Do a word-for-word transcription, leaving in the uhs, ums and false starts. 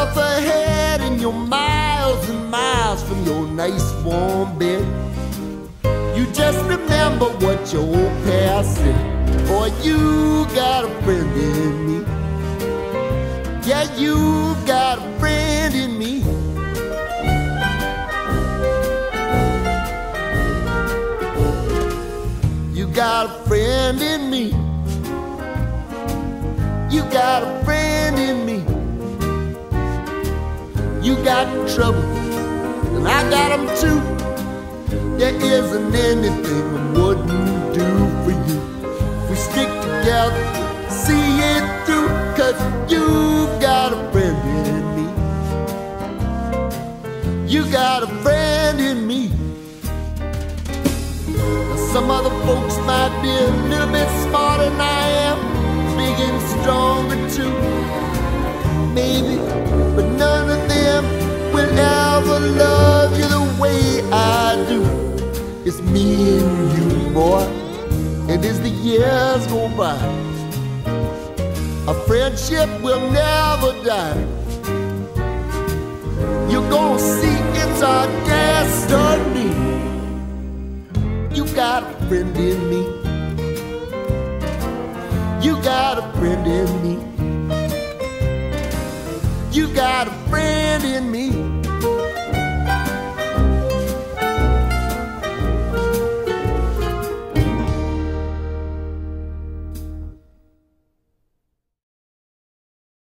yourself ahead and you're miles and miles from your nice warm bed. You just remember what your old past said. Boy, you got a friend in me. Yeah, you got a friend in me. You got a friend in me. You got a friend in me. You got trouble, and I got them too. There isn't anything I wouldn't do for you. We stick together, see it through, 'cause you got a friend in me. You got a friend in me. Now, some other folks might be a little bit smarter than I am, big and stronger too, maybe, but none of them will ever love you the way I do. It's me and you, boy, and as the years go by, our friendship will never die. You're gonna see it's our destiny. You got a friend in me. You got a friend in me. You got a friend in me.